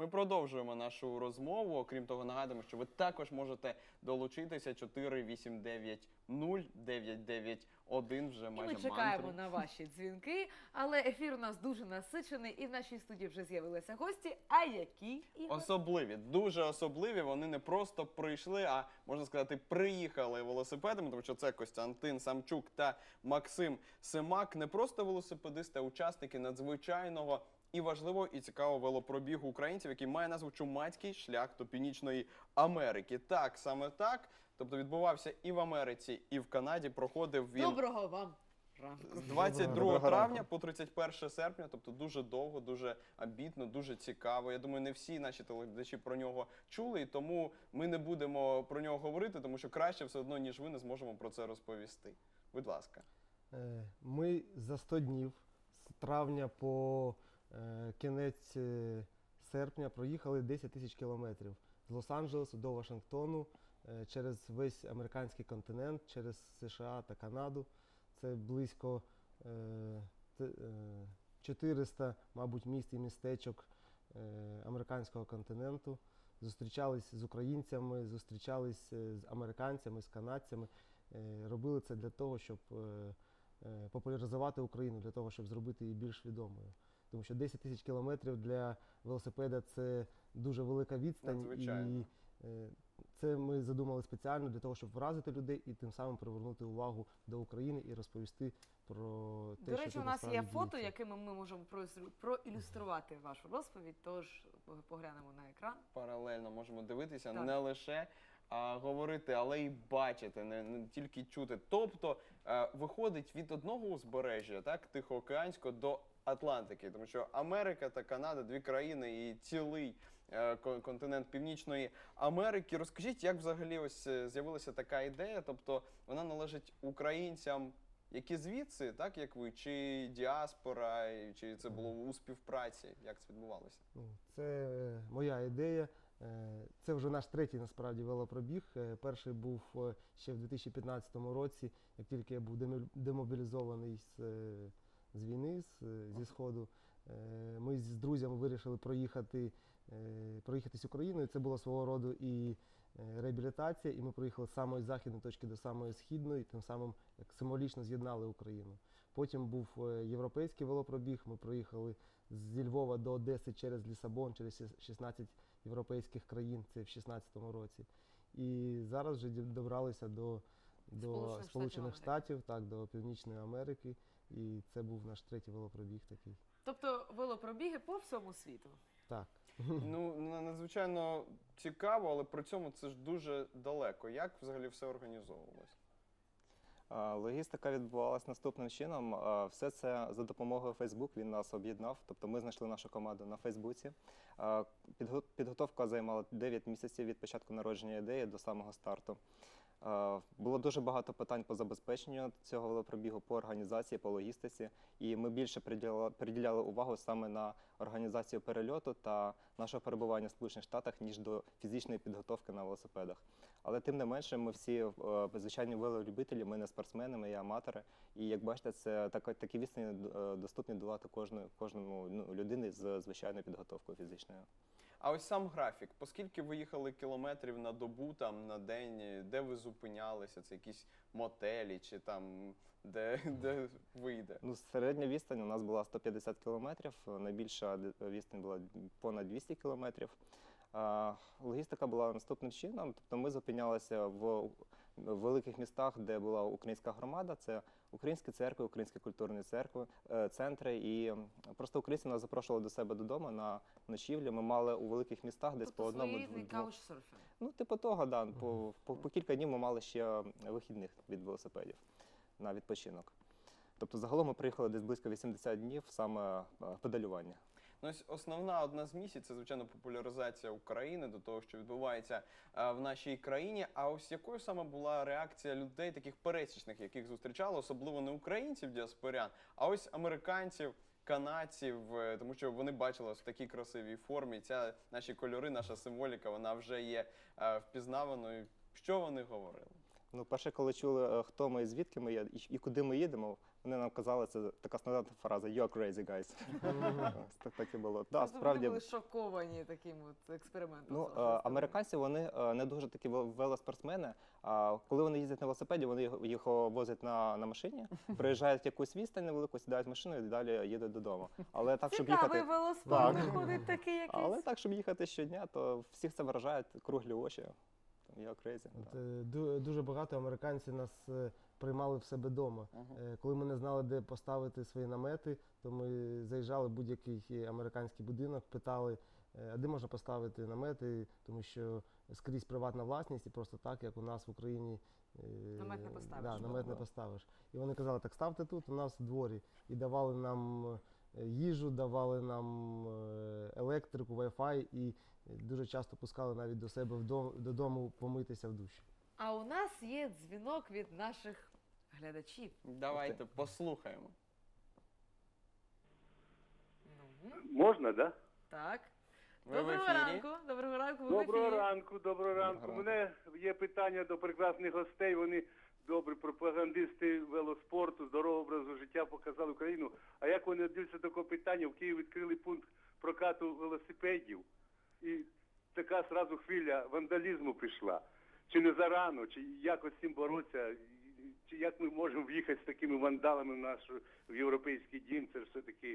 Ми продовжуємо нашу розмову. Окрім того, нагадуємо, що ви також можете долучитися 4-890-991 вже І майже ми чекаємо мантри. на ваші дзвінки, але ефір у нас дуже насичений, і в нашій студії вже з'явилися гості. А які? Ігор? Особливі, дуже особливі. Вони не просто прийшли, а, можна сказати, приїхали велосипедами, тому що це Костянтин Самчук та Максим Семак. Не просто велосипедисти, а учасники надзвичайного і важливого і цікавого велопробігу українців, який має назву «Чумацький шлях до Північної Америки». Так, саме так. Тобто відбувався і в Америці, і в Канаді. Проходив він Доброго вам ранку. з 22 Доброго травня ранку. по 31 серпня, тобто дуже довго, дуже амбітно, дуже цікаво. Я думаю, не всі наші телеглядачі про нього чули, і тому ми не будемо про нього говорити, тому що краще все одно, ніж ви, не зможемо про це розповісти. Будь ласка. Ми за 100 днів з травня по кінець серпня проїхали 10 тисяч кілометрів з Лос-Анджелесу до Вашингтону через весь американський континент, через США та Канаду. Це близько 400, мабуть, міст і містечок американського континенту. Зустрічались з українцями, зустрічались з американцями, з канадцями. Робили це для того, щоб популяризувати Україну, для того, щоб зробити її більш відомою. Тому що 10 тисяч кілометрів для велосипеда – це дуже велика відстань. Надзвичайно. І це ми задумали спеціально для того, щоб вразити людей і тим самим привернути увагу до України і розповісти про те, До що речі, тут у нас є насправді фото, діється. якими ми можемо проілюструвати вашу розповідь, тож поглянемо на екран. Паралельно можемо дивитися, Так. не лише говорити, але й бачити, не тільки чути. Тобто виходить від одного узбережжя, так, Тихоокеанського, до Атлантики, тому що Америка та Канада – дві країни і цілий континент Північної Америки. Розкажіть, як взагалі ось з'явилася така ідея, тобто вона належить українцям, які звідси, так як ви, чи діаспора, чи це було у співпраці, як це відбувалося? Ну, це моя ідея. Це вже наш третій, насправді, велопробіг. Перший був ще в 2015 році, як тільки я був демобілізований з війни, зі Сходу. Ми з друзями вирішили проїхатись Україною. Це була свого роду і реабілітація, і ми проїхали з самої західної точки до самої східної, тим самим як символічно з'єднали Україну. Потім був європейський велопробіг, ми проїхали зі Львова до Одеси через Лісабон, через 16 європейських країн, це в 2016 році. І зараз вже добралися до Сполучених Штатів, так, до Північної Америки, і це був наш третій велопробіг такий. Тобто велопробіги по всьому світу. Так. Ну, надзвичайно цікаво, але при цьому це ж дуже далеко. Як взагалі все організовувалось? Логістика відбувалася наступним чином. Все це за допомогою Facebook, він нас об'єднав. Тобто ми знайшли нашу команду на Фейсбуці. Підготовка займала 9 місяців від початку народження ідеї до самого старту. Було дуже багато питань по забезпеченню цього велопробігу, по організації, по логістиці. І ми більше приділяли увагу саме на організацію перельоту та нашого перебування в Сполучених Штатах, ніж до фізичної підготовки на велосипедах. Але тим не менше, ми всі звичайні велолюбителі, ми не спортсмени, ми є аматори. І як бачите, це такі відстані доступні долати кожному людини з звичайною підготовкою фізичною. А ось сам графік. Поскільки ви їхали кілометрів на добу, там, на день, де ви зупинялися? Це якісь мотелі чи там, де вийде? Ну, середня відстань у нас була 150 кілометрів, найбільша відстань була понад 200 кілометрів. Логістика була наступним чином, тобто ми зупинялися в великих містах, де була українська громада, це українські церкви, українські культурні центри, і просто українці нас запрошували до себе додому на ночівлю. Ми мали у великих містах десь по одному. Своєрідний каучсерфінг. Ну, типу того, да, по кілька днів ми мали ще вихідних від велосипедів на відпочинок. Тобто загалом ми приїхали десь близько 80 днів саме педалювання. Ну, ось одна з місій – це, звичайно, популяризація України до того, що відбувається в нашій країні. А ось якою саме була реакція людей, таких пересічних, яких зустрічали, особливо не українців, діаспорян, а ось американців, канадців, тому що вони бачили в такій красивій формі. Ця наші кольори, наша символіка, вона вже є впізнаваною. Що вони говорили? Ну, перше, коли чули, хто ми, звідки ми є і куди ми їдемо, Вони нам казали, це така стандартна фраза «You're crazy, guys». Ось так і було. Да, Тобто справді, Вони були шоковані таким от експериментом. ну, з вашої сторони. американці, вони не дуже такі велоспортсмени. Коли вони їздять на велосипеді, вони їх возять на машині, проїжджають якусь відстань невелику, сідають в машину і далі їдуть додому. Але так, щоб Цікавий їхати, велоспорт Так. виходить такий якийсь. але так, щоб їхати щодня, то всіх це вражає, круглі очі. Там, «You're crazy». От, дуже багато американців нас приймали в себе вдома. Коли ми не знали, де поставити свої намети, то ми заїжджали в будь-який американський будинок, питали, а де можна поставити намети, тому що скрізь приватна власність, і просто так, як у нас в Україні, Намет не поставиш. Да, намет не поставиш. І вони казали, так ставте тут, у нас в дворі. І давали нам їжу, давали нам електрику, Wi-Fi, і дуже часто пускали навіть до себе додому помитися в душі. А у нас є дзвінок від наших глядачів. Давайте послухаємо. Ну, Можна, да? так. Ви в Доброго ефірі. ранку. Доброго ранку. Ви в Доброго ефірі. ранку, доброго ранку. У Доброго мене є питання до прекрасних гостей. Вони добрі пропагандисти велоспорту, здорового образу життя показали Україну. А як вони дивляться до такого питання? В Києві відкрили пункт прокату велосипедів. І така сразу хвиля вандалізму пішла. Чи не зарано, чи якось з цим боротися? Чи як ми можемо в'їхати з такими вандалами в європейський дім? Це ж все-таки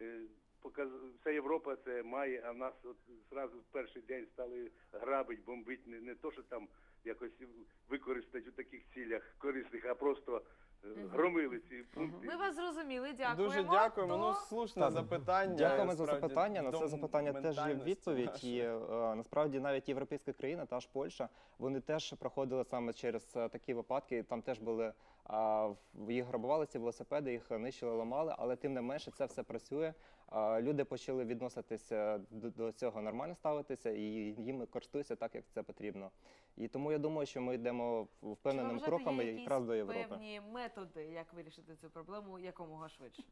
вся Європа це має, а в нас от зразу в перший день стали грабить, бомбить, не то, що там якось використати у таких цілях корисних, а просто громили ці пункти. Ми вас зрозуміли, дякуємо. Дуже дякуємо. То- Ну, слушне Так, запитання. Дякуємо за справді, запитання. На до це запитання теж є ментальності відповідь. нашої. І насправді навіть європейська країна, та ж Польща, вони теж проходили саме через такі випадки. Там теж були їх грабували ці велосипеди, їх нищили, ламали, але тим не менше це все працює. Люди почали відноситися до цього нормально ставитися і їм користуються так, як це потрібно. І тому я думаю, що ми йдемо впевненими Чи, ви вважаєте, кроками є якраз до якісь Європи. певні методи, як вирішити цю проблему якомога швидше?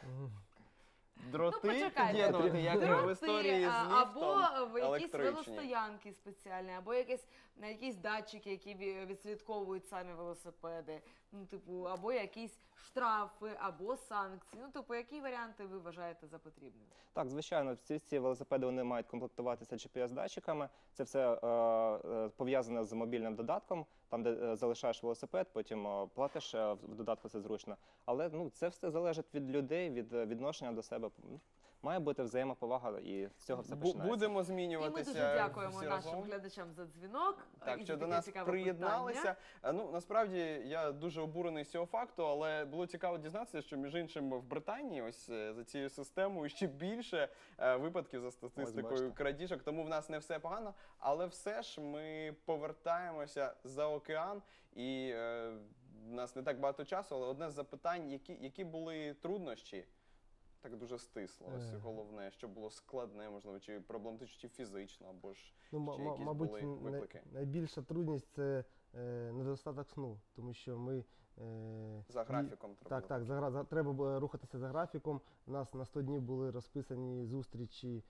Дроти почекайте. під'єднувати, як Дроти, в історії з або ліфтом, в якісь електричні. велостоянки спеціальні, або якісь датчики, які відслідковують самі велосипеди, ну, типу, або якісь штрафи, або санкції. Ну, типу, які варіанти ви вважаєте за потрібним? Так, звичайно, всі ці велосипеди вони мають комплектуватися GPS-датчиками. Це все пов'язане з мобільним додатком, там, де залишаєш велосипед, потім платиш, в додатку це зручно. Але ну, це все залежить від людей, від відношення до себе. Має бути взаємоповага, і з цього все починається. Будемо І ми змінюватися. дуже дякуємо всі нашим разом. глядачам за дзвінок. Так, і що за до таке нас цікаве приєдналися. питання. Ну, насправді, я дуже обурений з цього факту, але було цікаво дізнатися, що, між іншим, в Британії, ось за цією системою, ще більше випадків за статистикою бачите. крадіжок, тому в нас не все погано, але все ж ми повертаємося за океан, і в нас не так багато часу, але одне з запитань, які були труднощі? Так дуже стисло, ось головне, що було складне, можливо, чи проблематично, чи фізично, або ж Ну, ще якісь мабуть, були виклики? найбільша трудність це недостаток сну, тому що ми За графіком треба. Так, треба було рухатися за графіком. У нас на 100 днів були розписані зустрічі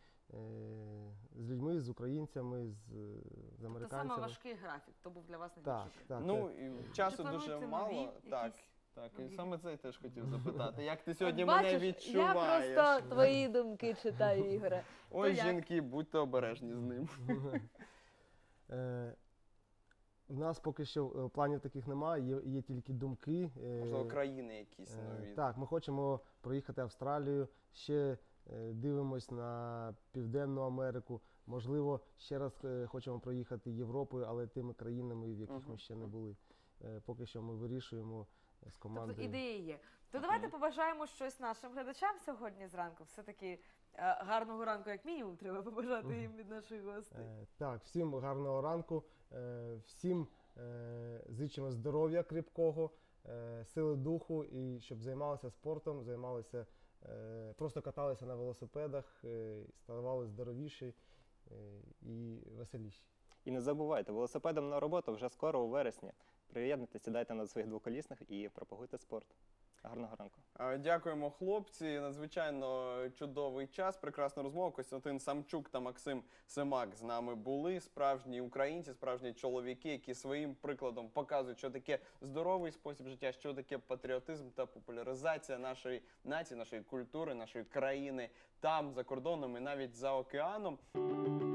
з людьми, з українцями, з Це американцями. саме важкий графік, то був для вас Так, найбільший. так. Ну, і часу Чи дуже плануєте мало. нові Так, якісь так. І нові? саме це я теж хотів запитати. Як ти сьогодні От мене бачиш, відчуваєш? Я просто твої думки читаю, Ігоре. Ой, То як? жінки, будьте обережні з ним. У нас поки що планів таких немає, є тільки думки. Можливо, країни якісь нові. Так, ми хочемо проїхати Австралію, ще дивимось на Південну Америку. Можливо, ще раз хочемо проїхати Європою, але тими країнами, в яких ми ще не були. Поки що ми вирішуємо з командою. Тобто ідеї є. То давайте побажаємо щось нашим глядачам сьогодні зранку. Все-таки гарного ранку, як мінімум, треба побажати їм від наших гостей. Так, всім гарного ранку, всім зичимо здоров'я кріпкого, сили духу і щоб займалися спортом, просто каталися на велосипедах, ставали здоровіші і веселіші. І не забувайте, велосипедом на роботу вже скоро у вересні. Приєднуйтесь, сідайте на своїх двоколісних і пропагуйте спорт. Гарного ранку. Дякуємо, хлопці. Надзвичайно чудовий час, прекрасна розмова. Костянтин Самчук та Максим Семак з нами були. Справжні українці, справжні чоловіки, які своїм прикладом показують, що таке здоровий спосіб життя, що таке патріотизм та популяризація нашої нації, нашої культури, нашої країни там, за кордоном і навіть за океаном.